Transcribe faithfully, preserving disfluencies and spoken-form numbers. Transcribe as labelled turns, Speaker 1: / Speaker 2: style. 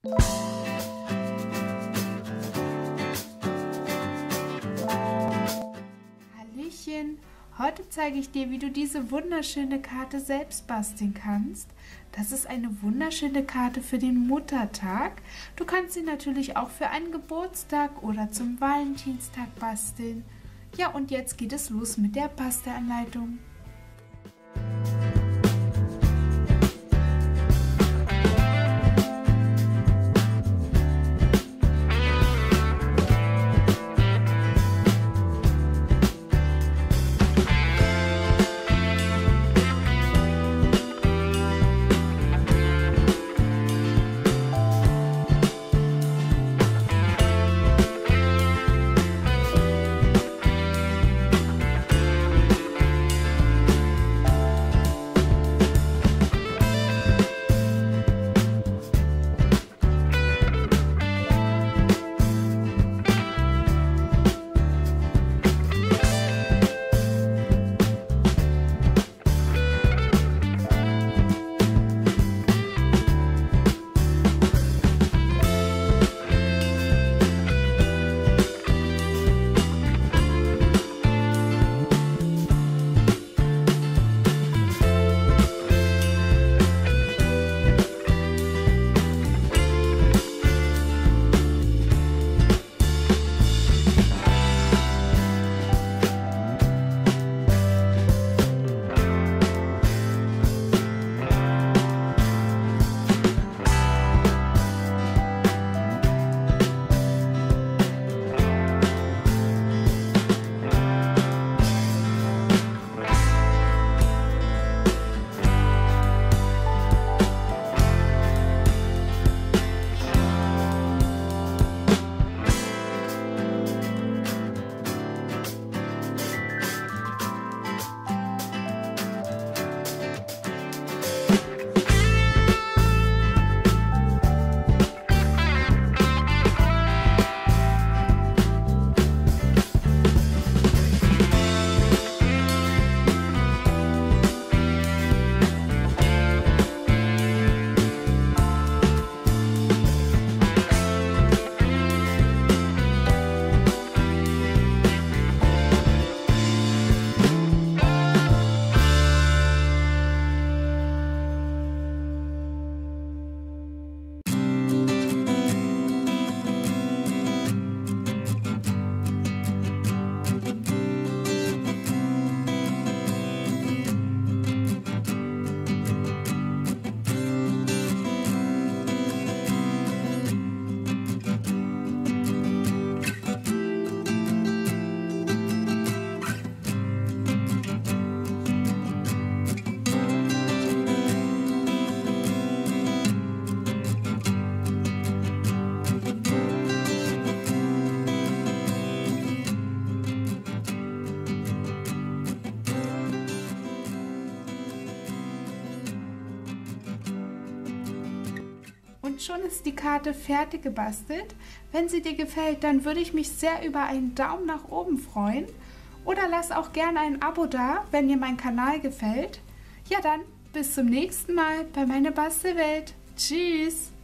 Speaker 1: Hallöchen! Heute zeige ich dir, wie du diese wunderschöne Karte selbst basteln kannst. Das ist eine wunderschöne Karte für den Muttertag. Du kannst sie natürlich auch für einen Geburtstag oder zum Valentinstag basteln. Ja, und jetzt geht es los mit der Bastelanleitung. Und schon ist die Karte fertig gebastelt. Wenn sie dir gefällt, dann würde ich mich sehr über einen Daumen nach oben freuen. Oder lass auch gerne ein Abo da, wenn dir mein Kanal gefällt. Ja dann, bis zum nächsten Mal bei meiner Bastelwelt. Tschüss!